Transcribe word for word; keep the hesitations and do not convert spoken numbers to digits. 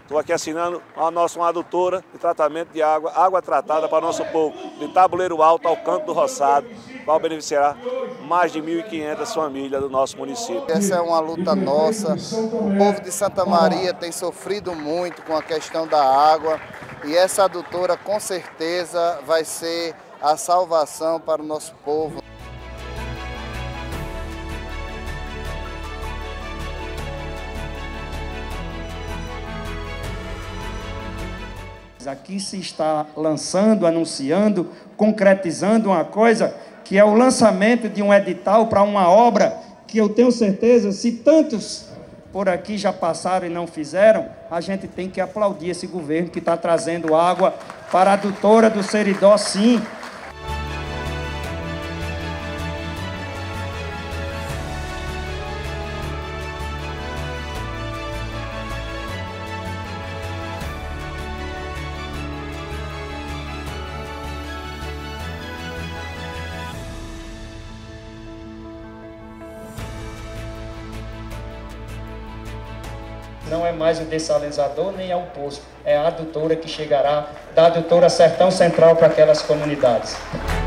Estou aqui assinando a nossa uma adutora de tratamento de água, água tratada para nosso povo, de Tabuleiro Alto ao Canto do Roçado, qual beneficiará mais de mil e quinhentas famílias do nosso município. Essa é uma luta nossa. O povo de Santa Maria tem sofrido muito com a questão da água e essa adutora com certeza vai ser a salvação para o nosso povo. Aqui se está lançando, anunciando, concretizando uma coisa que é o lançamento de um edital para uma obra que eu tenho certeza, se tantos por aqui já passaram e não fizeram, a gente tem que aplaudir esse governo que está trazendo água para a adutora do Seridó, sim. Não é mais o dessalinizador nem é o poço, é a adutora que chegará da adutora Sertão Central para aquelas comunidades.